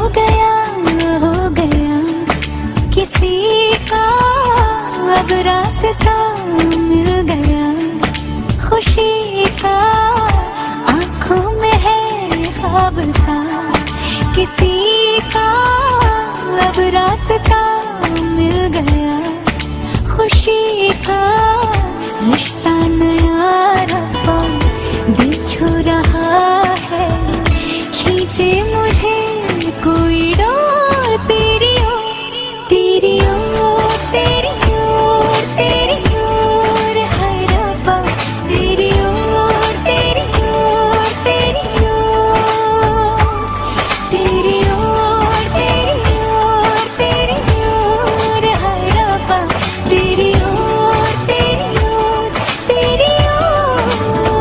गया किसी का अब रास्ता मिल गया, खुशी का आंखों में है ख्वाब सा, किसी का अब रास्ता मिल गया, खुशी का रिश्ता नया रब्बा दिल छू रहा है, खींचे मुझे कोई डोर तेरी ओर, तेरी ओर, तेरी ओर, तेरी ओर है रब्बा, तेरी ओर, तेरी ओर, तेरी ओर, तेरी ओर, तेरी ओर, तेरी ओर है रब्बा, तेरी ओर, तेरी ओर, तेरी ओर।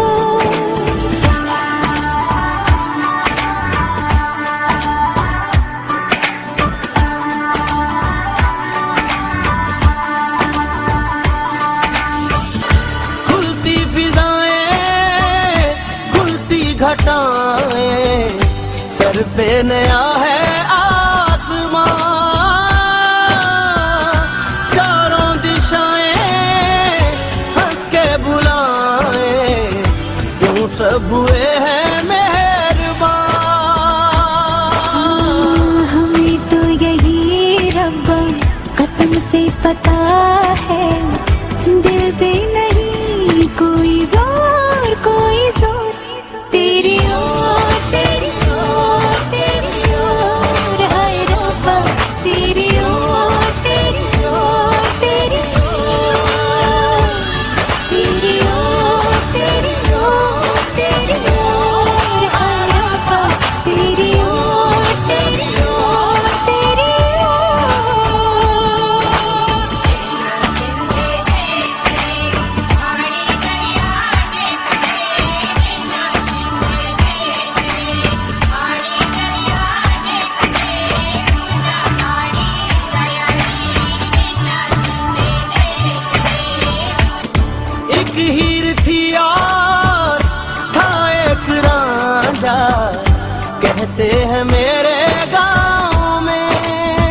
खुलती फिजाएं, खुलती घटाएं, सर पे नया है आसमां, चारों दिशाएं हंस के बुलाएं, क्यों सब हुए हैं मेहरबान। हमें तो यही रब्बा कसम से पता है, दिल पे नहीं कोई जोर, कोई जोर, तेरी ओर, तेरी ओर, तेरी ओर है रब्बा, तेरी ओर, तेरी ओर, तेरी ओर, तेरी ओर, तेरी ओर, तेरी ओर है रब्बा, तेरी ओर, तेरी ओर, तेरी ओर। एक हीर थी और था एक रांझा, कहते हैं मेरे गांव में,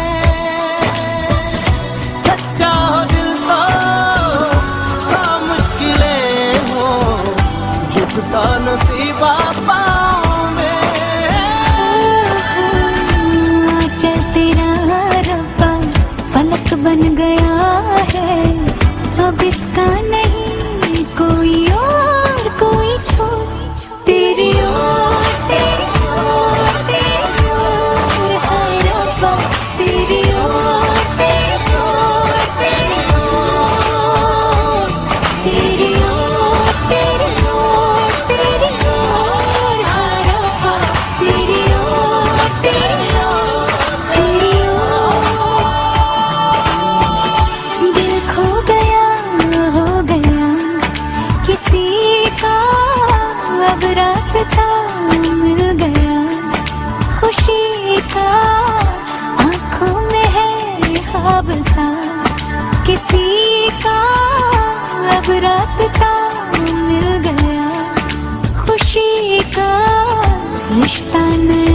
सच्चा हो दिल तो सा मुश्किलें हो, झुकता नसीबा पाँव में। चल तेरा रब्बा फलक बन गया है, अब इसका नहीं कोई और कोई छोड़, तेरी ओर, तेरी ओर, तेरी ओर है रब्बा, तेरी ओर, तेरी ओर, तेरी ओर, तेरी ओर, तेरी ओर, तेरी ओर है रब्बा, तेरी ओर, तेरी ओर, तेरी ओर। दिल खो गया किसी का अब रास्ता मिल गया, खुशी का आंखों में है ख्वाब सा, किसी का अब रास्ता मिल गया, खुशी का रिश्ता नया